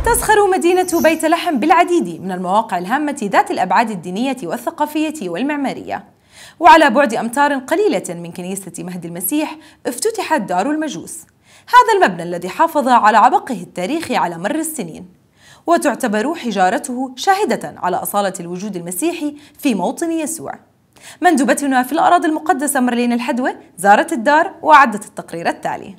تزخر مدينة بيت لحم بالعديد من المواقع الهامة ذات الأبعاد الدينية والثقافية والمعمارية، وعلى بعد أمتار قليلة من كنيسة مهد المسيح افتتحت دار المجوس، هذا المبنى الذي حافظ على عبقه التاريخي على مر السنين، وتعتبر حجارته شاهدة على أصالة الوجود المسيحي في موطن يسوع. مندوبتنا في الأراضي المقدسة مرلين الحدوة زارت الدار وأعدت التقرير التالي.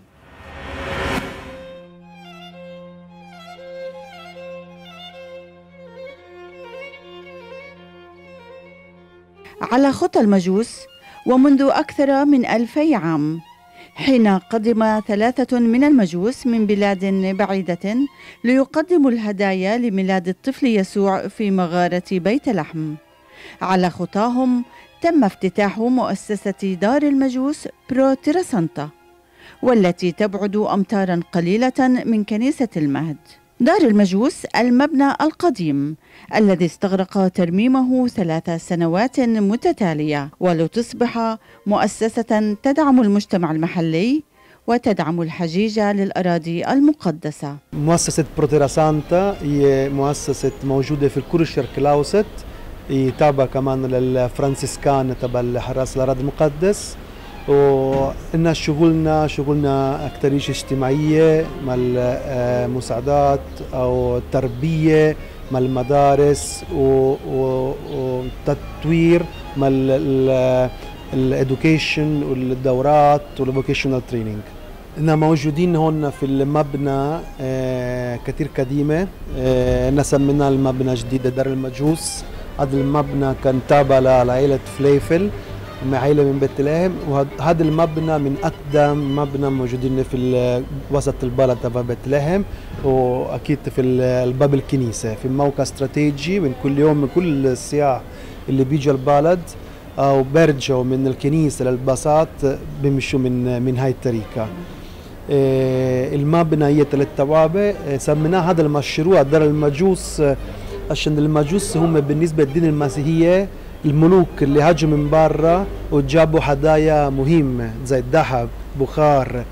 على خطى المجوس ومنذ أكثر من 2000 عام، حين قدم 3 من المجوس من بلاد بعيدة ليقدموا الهدايا لميلاد الطفل يسوع في مغارة بيت لحم. على خطاهم تم افتتاح مؤسسة دار المجوس بروترسانتا، والتي تبعد أمتارا قليلة من كنيسة المهد. دار المجوس المبنى القديم الذي استغرق ترميمه 3 سنوات متتالية، ولتصبح مؤسسة تدعم المجتمع المحلي وتدعم الحجيج للأراضي المقدسة. مؤسسة بروترسانتا هي مؤسسة موجودة في كل الشرق الأوسط، تابعة كمان للفرانسيسكان تبع حراس الأراضي المقدس، وإن شغلنا أكتر شيء اجتماعية مع المساعدات أو التربية مع المدارس وتطوير مع الإدوكيشن والدورات والفوكيشنال تريننج. إحنا موجودين هون في المبنى كتير قديمة، سميناه المبنى جديد دار المجوس. هذا المبنى كان تابع لعائلة فليفل، عائلة من بيت لحم، وهذا المبنى من أقدم مبنى موجودين في وسط البلد تبع بيت لحم، وأكيد في الباب الكنيسة في موقع استراتيجي. من كل يوم من كل السياح اللي بيجوا البلد أو بيرجعوا من الكنيسة للباصات بيمشوا من هاي الطريقة. المبنى هي 3 توابع، سميناه هذا المشروع دار المجوس عشان المجوس هم بالنسبة للدين المسيحية الملوك اللي هاجوا من برا وجابوا هدايا مهمة زي الذهب، بخار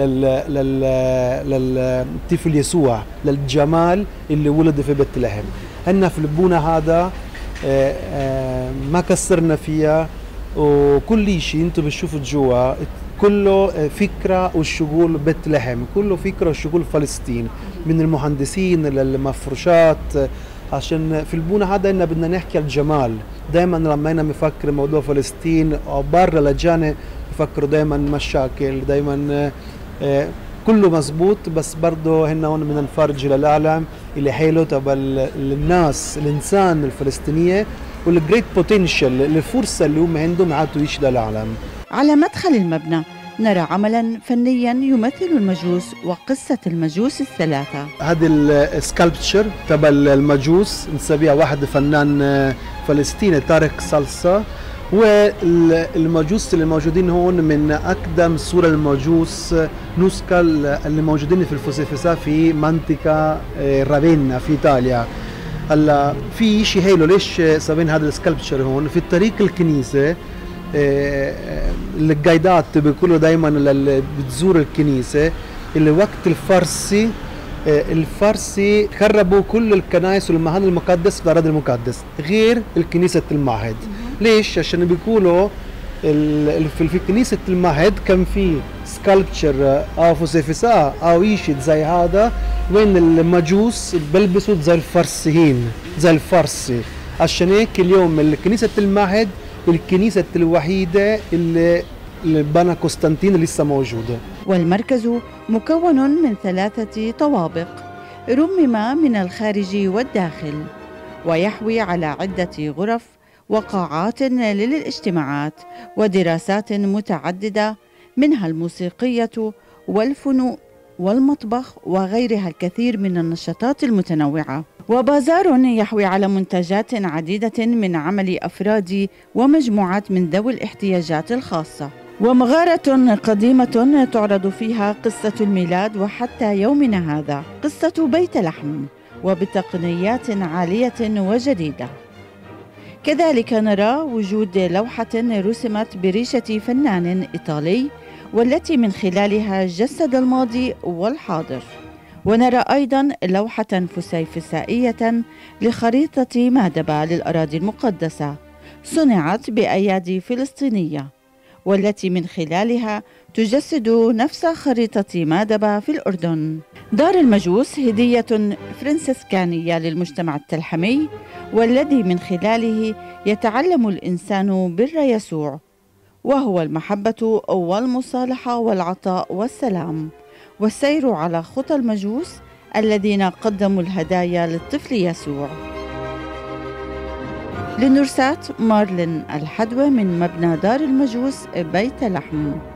للطفل يسوع، للجمال اللي ولد في بيت لحم. هنا في البونة هذا ما كسرنا فيها، وكل شيء انتم بتشوفوا جوا كله فكرة والشغل بيت لحم، كله فكرة والشغل فلسطين، من المهندسين للمفروشات. عشان في البونة هذا إن بدنا نحكي الجمال. دائما لما أنا مفكر موضوع فلسطين أو برا لجانة بفكروا دائما مشاكل، دائما كله مزبوط، بس برضه هنا هون بدنا نفرج للعالم اللي حلو تبع الناس الإنسان الفلسطينية والجريت بوتنشال، الفرصة اللي هم عندهم يعطوا يشيلوا للعالم. على مدخل المبنى نرى عملا فنيا يمثل المجوس وقصة المجوس ال3. هذه السكالبتشر تبع المجوس نسميها واحد فنان فلسطيني طارق صلصة، والمجوس اللي موجودين هون من أقدم صورة المجوس نسكا اللي موجودين في الفوسيفيسا في منطقة رافينا في إيطاليا. هلا في شيء هيلو ليش سابين هذا السكالبتشر هون في طريق الكنيسة. الجايدات بيقولوا دايما اللي بتزور الكنيسة اللي وقت الفارسي خربوا كل الكنائس والمعابد المقدس في الأراضي المقدس غير الكنيسة المعهد. ليش؟ عشان بيقولوا في كنيسة المعهد كان في سكالبتشر أو فوسيفيسا أو شيء زي هذا، وين المجوس بيلبسوا زي الفارسيين زي الفارسي. عشان هيك اليوم الكنيسة المعهد الكنيسة الوحيدة اللي بنى قسطنطين لسه موجودة. والمركز مكون من 3 طوابق رمم من الخارج والداخل، ويحوي على عدة غرف وقاعات للاجتماعات ودراسات متعددة، منها الموسيقية والفنون والمطبخ وغيرها الكثير من النشاطات المتنوعة، وبازار يحوي على منتجات عديدة من عمل أفراد ومجموعات من ذوي الاحتياجات الخاصة، ومغارة قديمة تعرض فيها قصة الميلاد وحتى يومنا هذا قصة بيت لحم وبتقنيات عالية وجديدة. كذلك نرى وجود لوحة رسمت بريشة فنان إيطالي، والتي من خلالها جسد الماضي والحاضر، ونرى أيضا لوحة فسيفسائية لخريطة مادبة للأراضي المقدسة صنعت بأيادي فلسطينية، والتي من خلالها تجسد نفس خريطة مادبة في الأردن. دار المجوس هدية فرنسيسكانية للمجتمع التلحمي، والذي من خلاله يتعلم الإنسان بر يسوع، وهو المحبة والمصالحة والعطاء والسلام، والسير على خطى المجوس الذين قدموا الهدايا للطفل يسوع. لنرسات مارلين الحدوى من مبنى دار المجوس بيت لحم.